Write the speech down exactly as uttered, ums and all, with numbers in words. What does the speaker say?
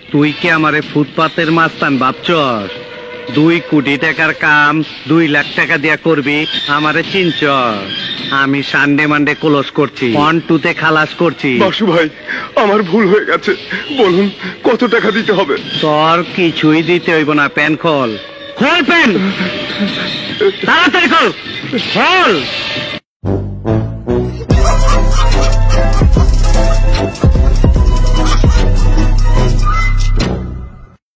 তুই কি আমারে ফুটপাতের মাস্তান ভাবছস? দুই কোটি টাকার কাম দুই লাখ টাকা দিয়া করবি, আমারে চিনছস? আমি সানডে মানডে ক্লোজ করছি, ওয়ান টুতে খালাস করছি। বাসু ভাই, আমার ভুল হয়ে গেছে, বলুন কত টাকা দিতে হবে? তোর কিছুই দিতে হইব না, প্যান খোল। খোল প্যান, তাড়াতাড়ি খোল, খোল।